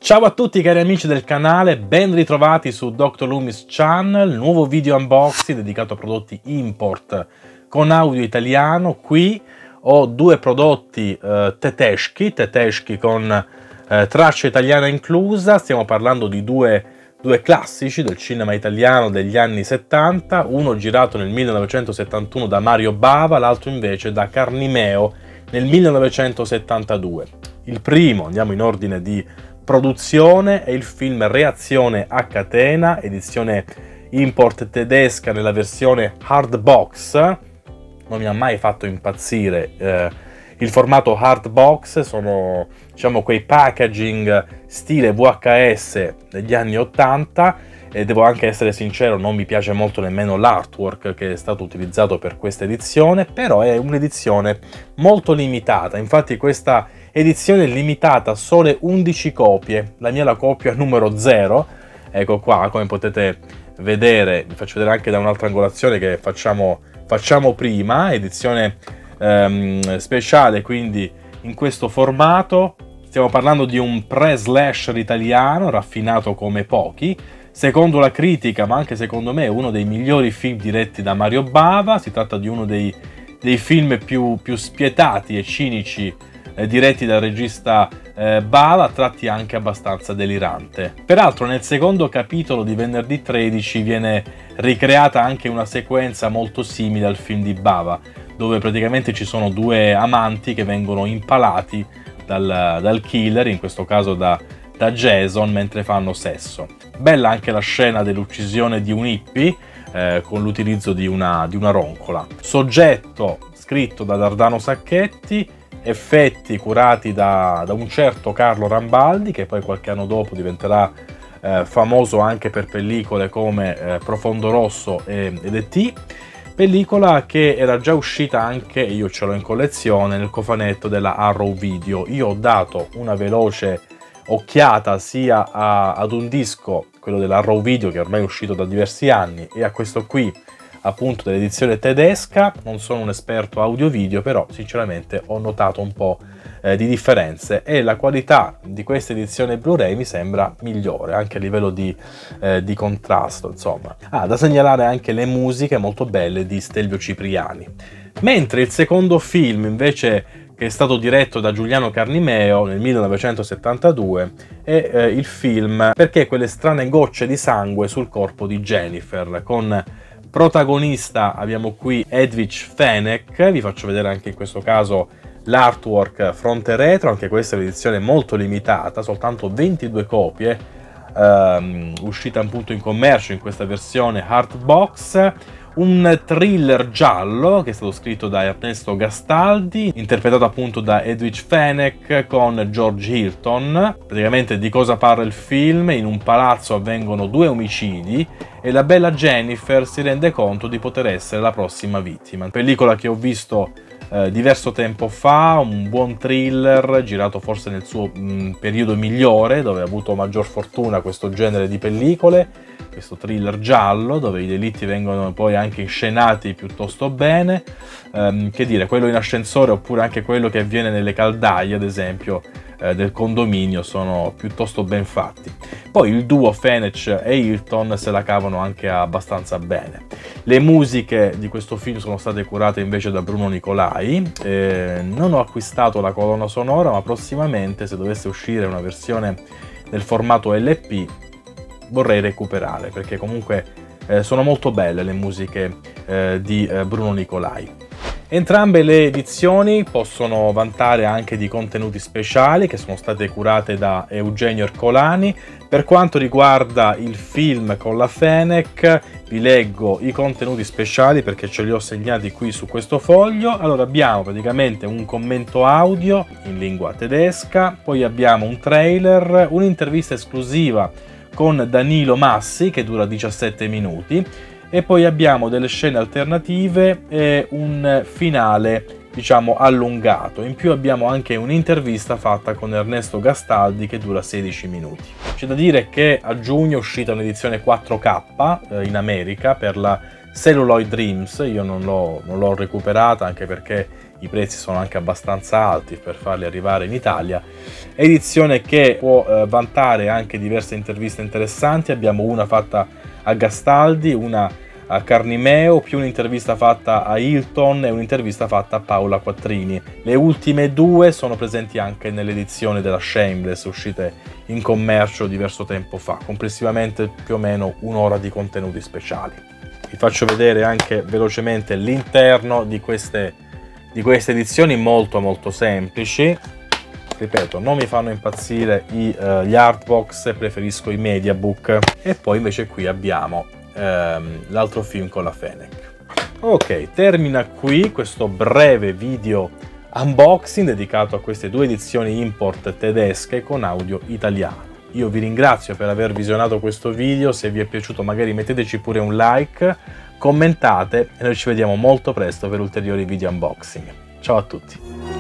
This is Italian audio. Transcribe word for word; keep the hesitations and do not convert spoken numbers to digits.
Ciao a tutti cari amici del canale, ben ritrovati su doctor Loomis Channel, nuovo video unboxing dedicato a prodotti import con audio italiano. Qui ho due prodotti eh, tedeschi, tedeschi con eh, traccia italiana inclusa. Stiamo parlando di due, due classici del cinema italiano degli anni settanta, uno girato nel millenovecentosettantuno da Mario Bava, l'altro invece da Carnimeo nel millenovecentosettantadue. Il primo, andiamo in ordine di produzione, è il film Reazione a catena, edizione import tedesca nella versione hard box. Non mi ha mai fatto impazzire eh, il formato hard box, sono diciamo quei packaging stile V H S degli anni ottanta e devo anche essere sincero, non mi piace molto nemmeno l'artwork che è stato utilizzato per questa edizione, però è un'edizione molto limitata. Infatti questa edizione limitata a sole undici copie, la mia è la copia numero zero, ecco qua, come potete vedere, vi faccio vedere anche da un'altra angolazione che facciamo, facciamo prima, edizione ehm, speciale, quindi in questo formato. Stiamo parlando di un pre-slasher italiano, raffinato come pochi, secondo la critica, ma anche secondo me è uno dei migliori film diretti da Mario Bava. Si tratta di uno dei, dei film più, più spietati e cinici Eh, diretti dal regista eh, Bava, a tratti anche abbastanza delirante. Peraltro nel secondo capitolo di Venerdì tredici viene ricreata anche una sequenza molto simile al film di Bava, dove praticamente ci sono due amanti che vengono impalati dal, dal killer, in questo caso da, da Jason, mentre fanno sesso. Bella anche la scena dell'uccisione di un hippie eh, con l'utilizzo di una, di una roncola. Soggetto scritto da Dardano Sacchetti, effetti curati da, da un certo Carlo Rambaldi, che poi qualche anno dopo diventerà eh, famoso anche per pellicole come eh, Profondo Rosso e, ed E T, pellicola che era già uscita anche, io ce l'ho in collezione, nel cofanetto della Arrow Video. Io ho dato una veloce occhiata sia a, ad un disco, quello dell'Arrow Video, che ormai è uscito da diversi anni, e a questo qui, appunto dell'edizione tedesca. Non sono un esperto audio-video, però sinceramente ho notato un po' eh, di differenze e la qualità di questa edizione Blu-ray mi sembra migliore, anche a livello di, eh, di contrasto, insomma. Ah, da segnalare anche le musiche molto belle di Stelvio Cipriani. Mentre il secondo film, invece, che è stato diretto da Giuliano Carnimeo nel millenovecentosettantadue, è eh, il film Perché quelle strane gocce di sangue sul corpo di Jennifer, con protagonista abbiamo qui Edwige Fenech. Vi faccio vedere anche in questo caso l'artwork fronte e retro, anche questa è un'edizione molto limitata, soltanto ventidue copie, ehm, uscita appunto in commercio in questa versione hard box. Un thriller giallo che è stato scritto da Ernesto Gastaldi, interpretato appunto da Edwige Fenech con George Hilton. Praticamente di cosa parla il film? In un palazzo avvengono due omicidi e la bella Jennifer si rende conto di poter essere la prossima vittima. Pellicola che ho visto eh, diverso tempo fa, un buon thriller girato forse nel suo mh, periodo migliore, dove ha avuto maggior fortuna questo genere di pellicole. Questo thriller giallo dove i delitti vengono poi anche inscenati piuttosto bene, ehm, che dire, quello in ascensore oppure anche quello che avviene nelle caldaie, ad esempio, eh, del condominio, sono piuttosto ben fatti. Poi il duo Fenech e Hilton se la cavano anche abbastanza bene. Le musiche di questo film sono state curate invece da Bruno Nicolai. Eh, non ho acquistato la colonna sonora, ma prossimamente, se dovesse uscire una versione nel formato L P, vorrei recuperare, perché comunque eh, sono molto belle le musiche eh, di eh, Bruno Nicolai. Entrambe le edizioni possono vantare anche di contenuti speciali che sono state curate da Eugenio Ercolani. Per quanto riguarda il film con la Fenech, vi leggo i contenuti speciali perché ce li ho segnati qui su questo foglio. Allora, abbiamo praticamente un commento audio in lingua tedesca, poi abbiamo un trailer, un'intervista esclusiva con Danilo Massi che dura diciassette minuti, e poi abbiamo delle scene alternative e un finale diciamo allungato. In più abbiamo anche un'intervista fatta con Ernesto Gastaldi che dura sedici minuti. C'è da dire che a giugno è uscita un'edizione quattro K eh, in America per la Celluloid Dreams. Io non l'ho non l'ho recuperata, anche perché i prezzi sono anche abbastanza alti per farli arrivare in Italia. Edizione che può eh, vantare anche diverse interviste interessanti. Abbiamo una fatta a Gastaldi, una a Carnimeo, più un'intervista fatta a Hilton e un'intervista fatta a Paola Quattrini. Le ultime due sono presenti anche nell'edizione della Shameless, uscite in commercio diverso tempo fa, complessivamente più o meno un'ora di contenuti speciali. Vi faccio vedere anche velocemente l'interno di queste, di queste edizioni, molto molto semplici. Ripeto, non mi fanno impazzire i, uh, gli artbox, preferisco i mediabook. E poi invece qui abbiamo l'altro film con la Fenech. Ok, termina qui questo breve video unboxing dedicato a queste due edizioni import tedesche con audio italiano. Io vi ringrazio per aver visionato questo video. Se vi è piaciuto magari metteteci pure un like, commentate e noi ci vediamo molto presto per ulteriori video unboxing. Ciao a tutti!